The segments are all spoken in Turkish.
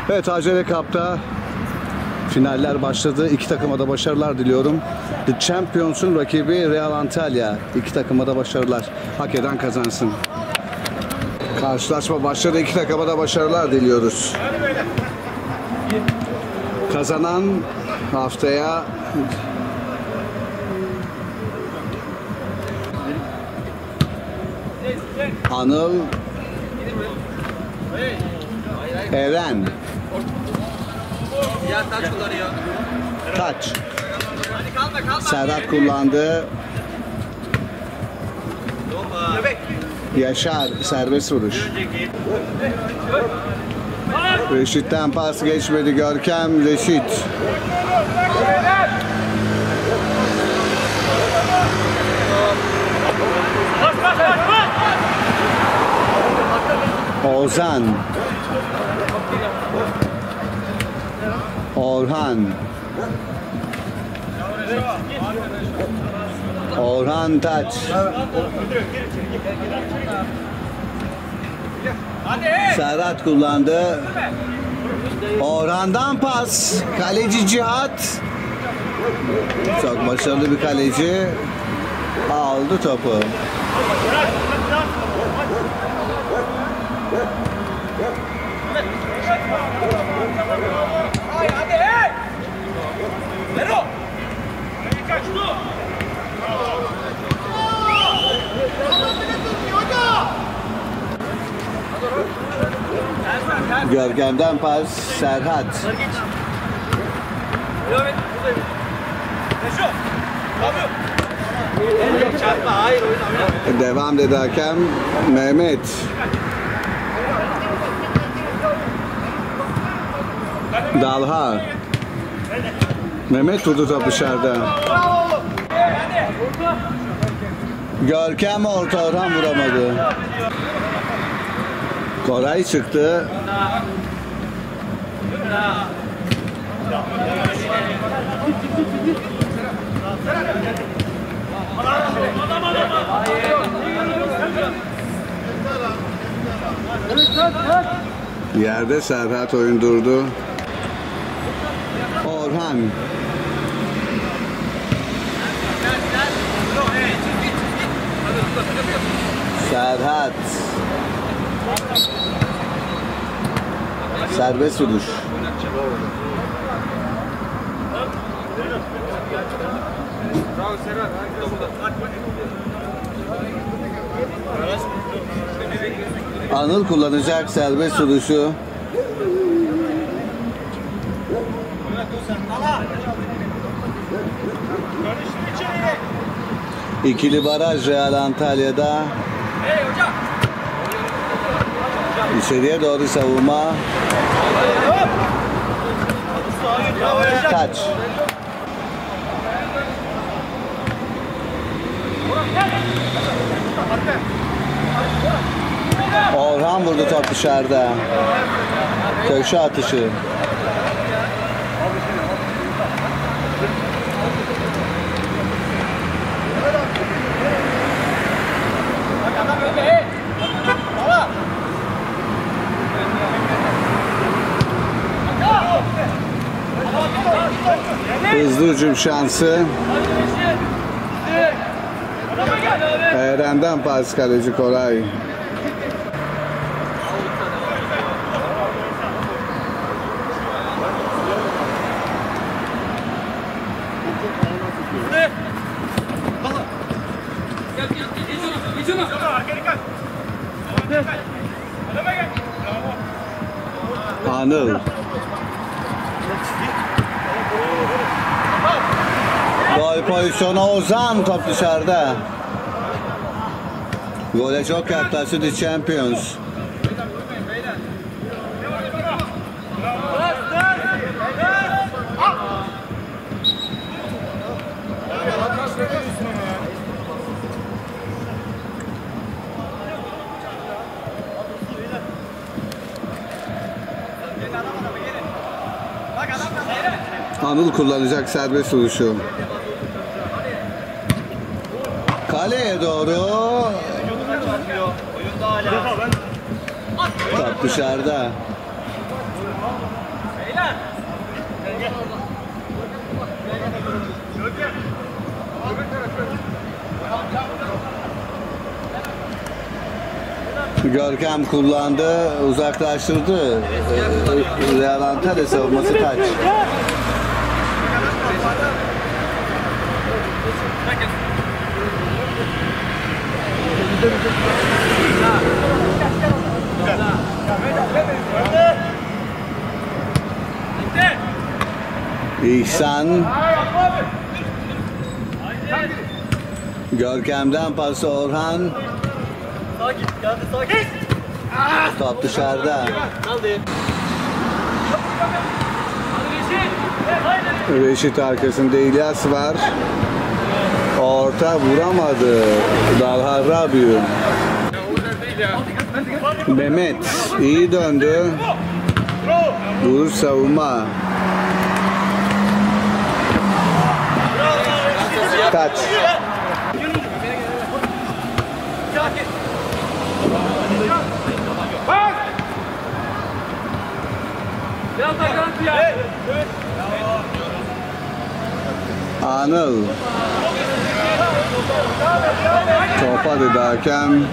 Evet, ACR Cup'ta finaller başladı. İki takıma da başarılar diliyorum. The Champions'un rakibi Real Antalya. İki takıma da başarılar. Hak eden kazansın. Karşılaşma başladı. İki takıma da başarılar diliyoruz. Kazanan haftaya Anıl, Eren. Taç. Serhat kullandı. Yaşar serbest vuruş. Reşit'ten pas geçmedi. Görkem, Reşit. Ozan. Orhan. Orhan Taç. Serhat kullandı. Orhan'dan pas. Kaleci Cihat. Çok başarılı bir kaleci. Aldı topu. Görkem'den pas. Serhat. Devam dedi hakem. Mehmet. Dalha. Mehmet vurdu top dışarıda. Görkem orta, Orhan vuramadı. Koray çıktı. Yerde Serhat oyun durdu. Orhan. Serhat. Serbest vuruş. Anıl kullanacak serbest vuruşu. İkili baraj Real Antalya'da. İçeriye doğru savunma. Taç. Orhan vurdu top dışarıda. Köşe atışı. Hızlı hücum şansı. Eren'den pas, kaleci Koray. Anıl. Gol pozisyonu Ozan, top dışarıda. Gole çok yaklaştı The Champions. Anıl kullanacak serbest vuruşu. Kaleye doğru. Top dışarıda. Görkem kullandı, uzaklaştırdı. Real Antalya savunması taç. İhsan. Görkem'den pası Orhan. Top dışarıda. Reşit arkasında İlyas var. Orta vuramadı. Dalha Rabiu. Mehmet iyi döndü. Vur savunma. Taç. Anıl. Topa dedi hakem.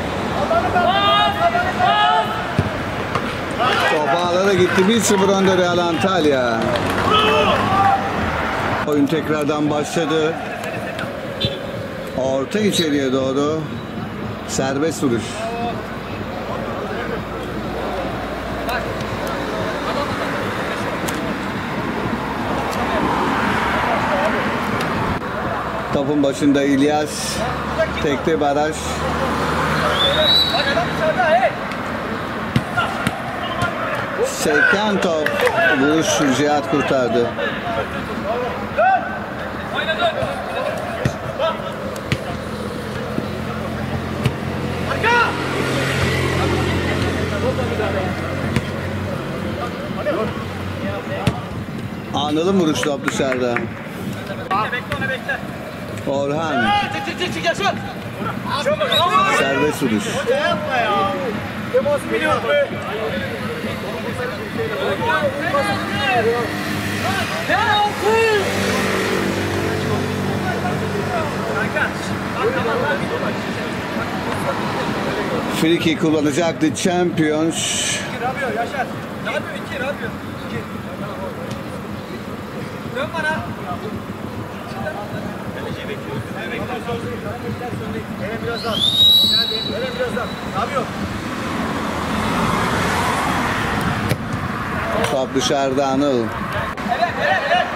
Topa ağlara gitti. 1-0 önde Real Antalya. Oyun tekrardan başladı. Orta içeriye doğru. Serbest vuruş. Topun başında İlyas. Tekli baraj. Seken top. Vuruş Cihat kurtardı. Anıl'ın vuruş top dışarıda. Orhan. Serbest vuruş. Free kick kullanacaktı Champions. Dön bana. Biraz daha. Biraz daha. Ne yapıyor? Top dışarıda Anıl. Evet.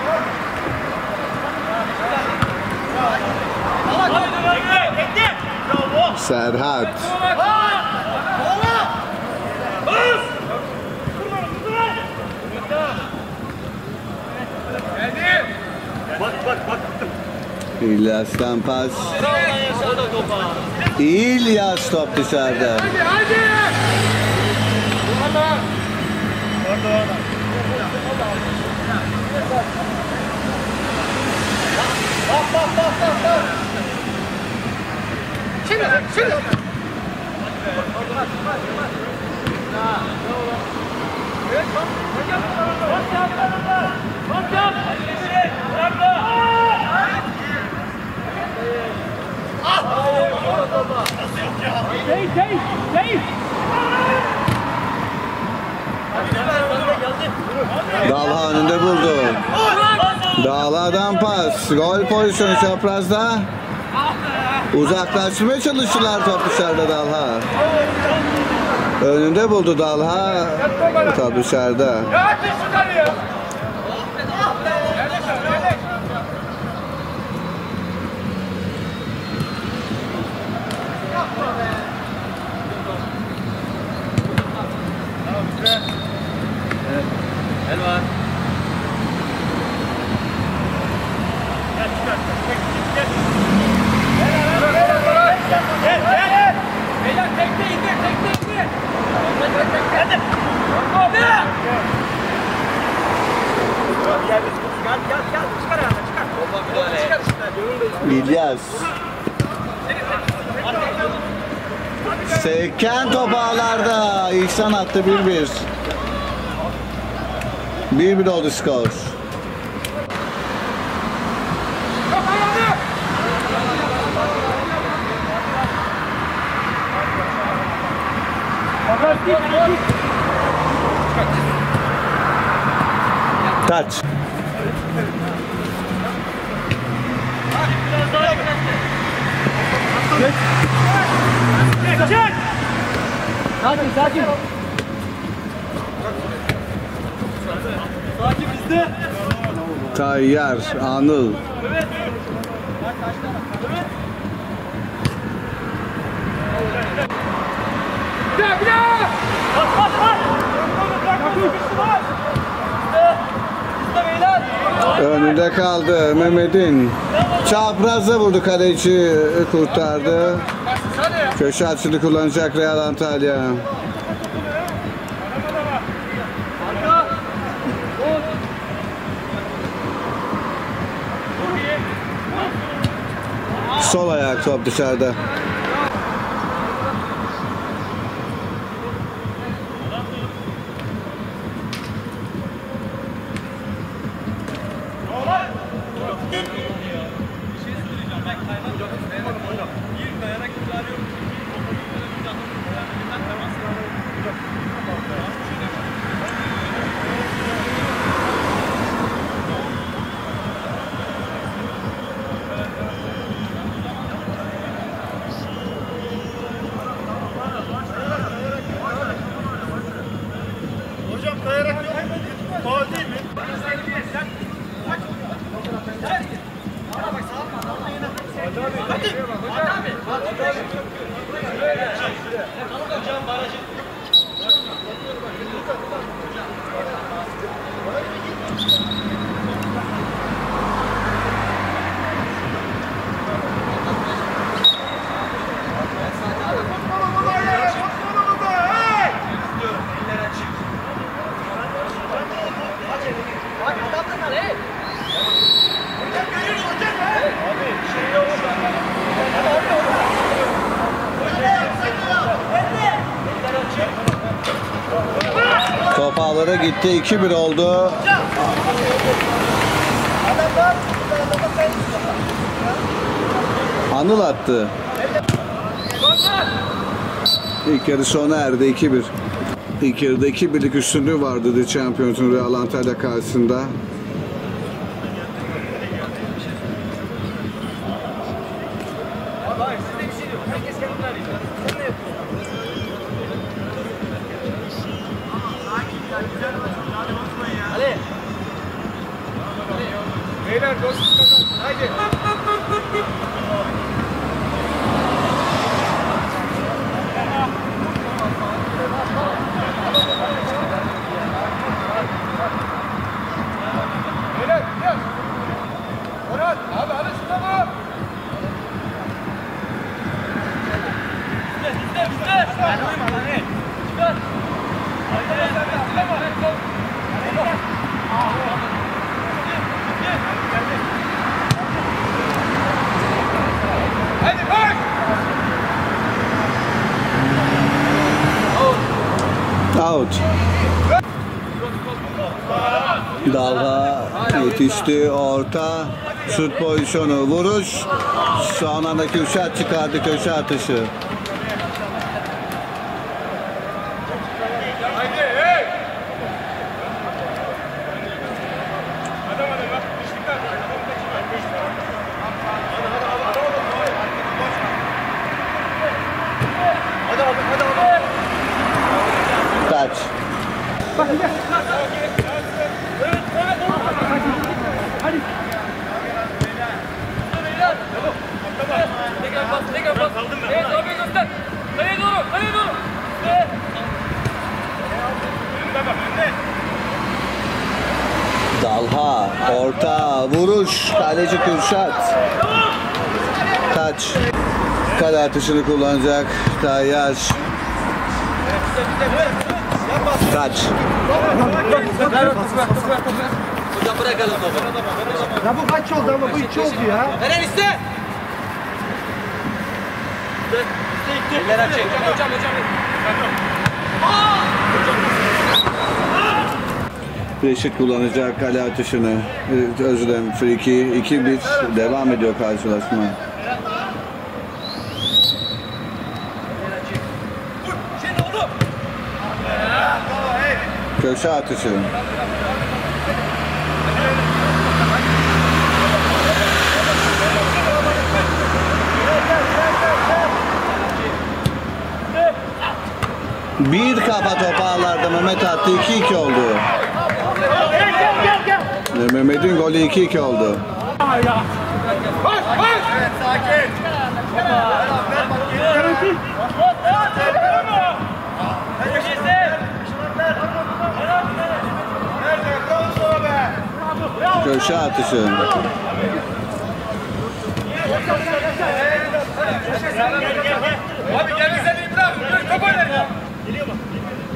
Serhat. Bak. İlyas'tan pas. İlyas top dışarıda. Hadi. Bak. Şimdi. Dalha önünde buldu. Dalha'dan pas. Gol pozisyonu çaprazda. Uzaklaştırmaya çalıştılar, top dışarıda Dalha. Önünde buldu Dalha. Top dışarıda. El var. Beyler tekte indir. Gel. Çıkar. İlyas. Seken top ağlarda. İhsan attı 1-1. 1-1 oldu skor. Taç. Sakin, sakin. Sakin bizde. Tayyar, Anıl. Evet. Bir daha. Bas. Bizde beyler. Önünde kaldı Mehmet'in. Çapraza vurdu, kaleci kurtardı. Köşe atışını kullanacak Real Antalya. Sol ayak, top dışarıda. Hocam kayarak yok. Faul değil mi? Top ağlara gitti, 2-1 oldu. Anıl attı. İlk yarı sona erdi, 2-1. İlk yarıda 2-1'lik üstünlüğü vardı The Champions'un Real Antalya karşısında. Beyler dostluk kazan. Haydi. Beyler gidiyoruz. Orhan abi hadi şuna bak. Bizde. Ben uyma lan ne? Çıkar. Hadi bak. Out. Dalga yetişti, orta şut pozisyonu, vuruş, son anda Kürşat çıkardı, köşe atışı. Haydi hey. Adam bak. Dişlikler. Hadi. Taç. Tekrar bas. Evet abi göster. Kaleye doğru. Evet. Dalha, orta, vuruş, kaleci Kürşat. Taç. Kale atışını kullanacak Tayyar. Taç. Hocam bırakalım topu. Ya bu kaç oldu ama bu 2 oldu ya. Eren iste. Eller açık. Hocam. Reşit kullanacak kale atışını. Özür dilerim. Friki 2-1 devam ediyor karşılaşma. Köşe atışı. Bir kafa topu ağlarda Mehmet attı. 2-2 oldu. Ve Mehmet'in golü 2-2 oldu. Evet, sakin. Köşe atışı. Abi gel bize de İbrahim. Dur top oynar ya. Geliyor bak.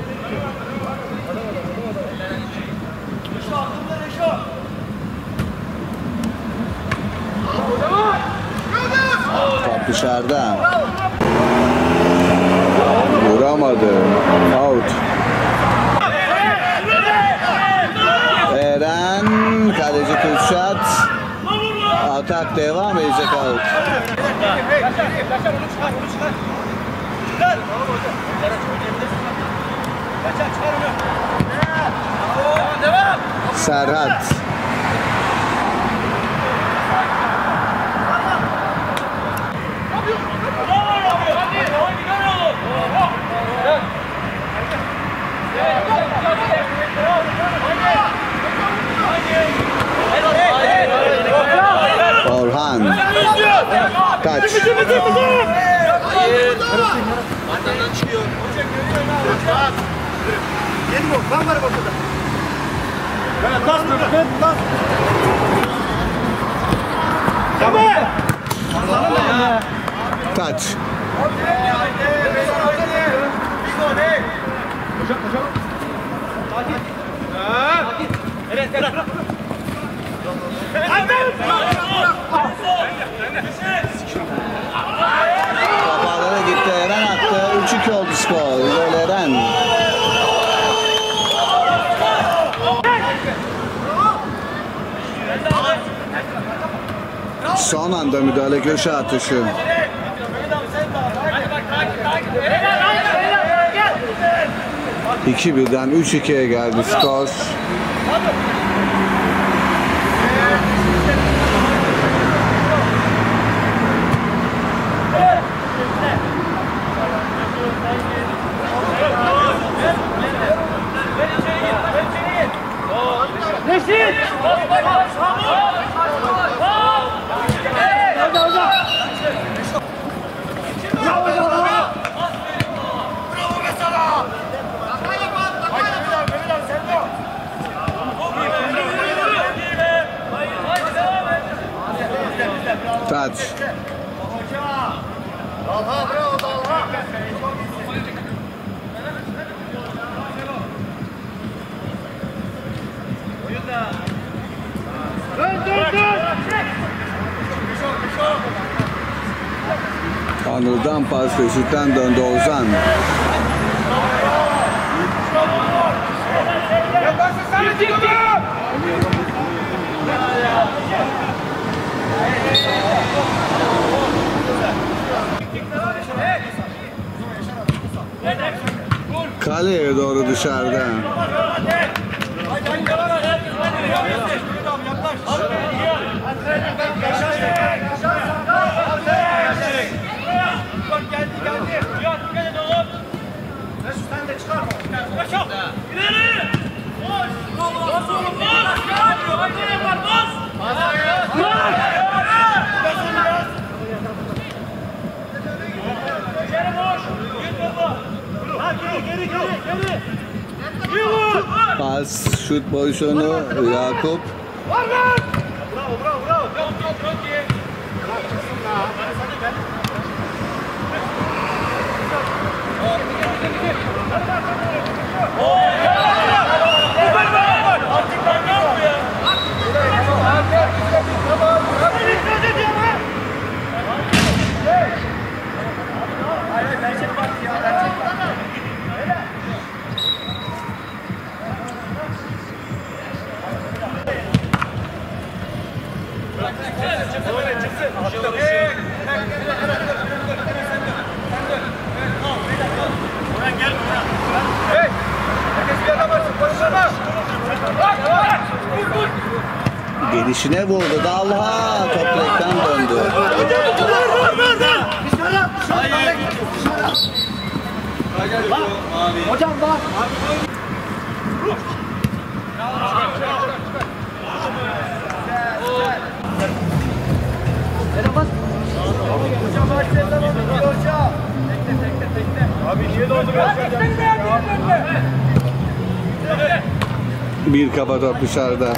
Top dışarıda. Vuramadı. Out. Eren, kaleci Kürşat. Atak devam edecek, out. Serhat. Orhan. Kaç. Arkadan çıkıyor. Yeni gol. Ben varım ortada. Kaç. Evet, evet. Kafalara gitti. Eren attı. 3-2 oldu skor. Gol Eren. Son anda müdahale, köşe atışı. 2-1'den 3-2'ye geldi skor. Taç. Anıl'dan pas, Reşit'ten döndü Ozan. Kaleye doğru dışarıda. Pas, şut pozisyonu Yakup. Herkes bir yana baksın. Gelişine vurdu. Dalha. Top direkten döndü. Hocam bak. Abi niye doldu Bir kafa top dışarıda.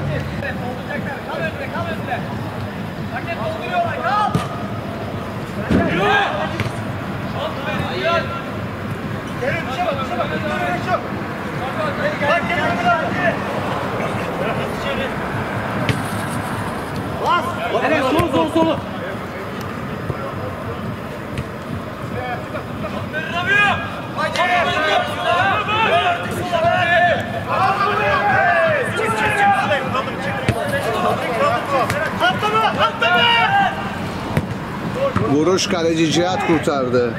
Evet, solu. Vuruş kaleci Cihat kurtardı.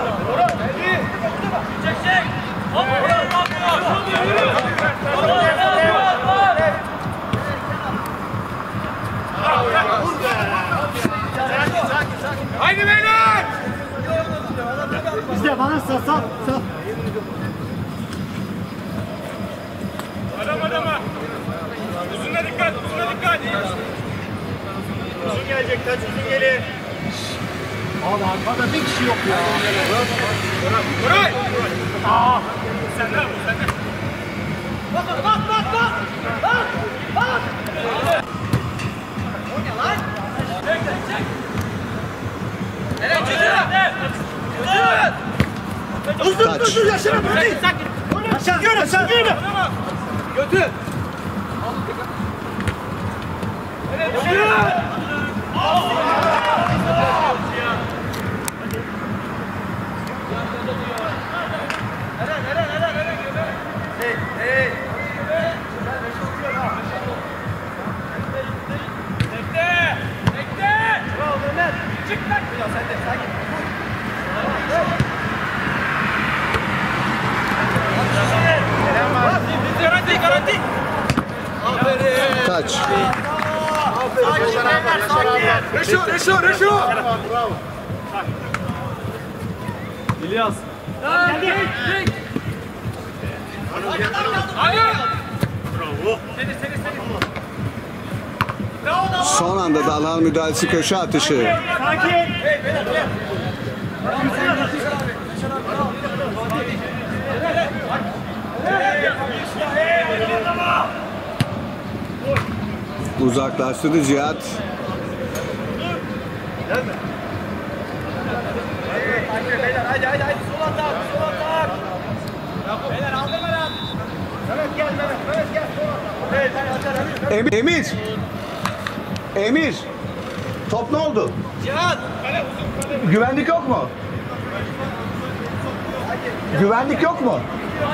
Haydi beyler! İşte bana sal. Adama. Uzuna dikkat. Uzun gelecek, taç uzun gelir. Abi arkada bir kişi yok ya. Koray! Sen ne yapıyorsun? Taç. Yaşına bırakayım. Aşağı. Götür! Garanti! Taç. Reşo! İlyas. Hadi! Son anda Dalhan müdahalesi, köşe atışı. Sakin. Uzaklaştırdı Cihat. Hadi. Sol atak. Beyler aldırma lan. Mehmet gel. Sol at. Emir. Top ne oldu? Cihat! Güvenlik yok mu? Güvenlik yok mu?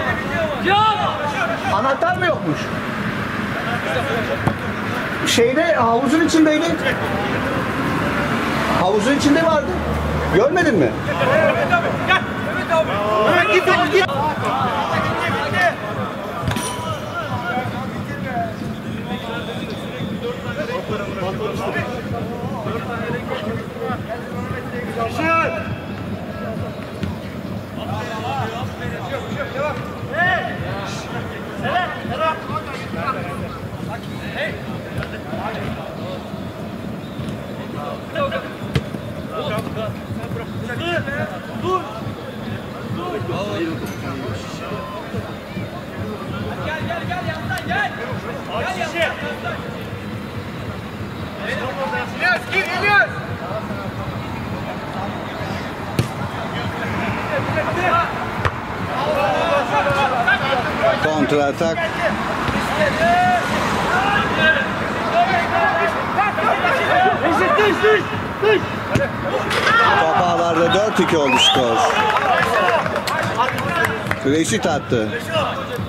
Anahtar mı yokmuş? Havuzun içindeydi. Havuzun içinde vardı. Görmedin mi? Gel! Mehmet abi! Git. Dur! Gel yandan gel! İlyas gir İlyas! Kontra atak. Düş. Top ağlarda 4-2 oldu skor. Reşit attı.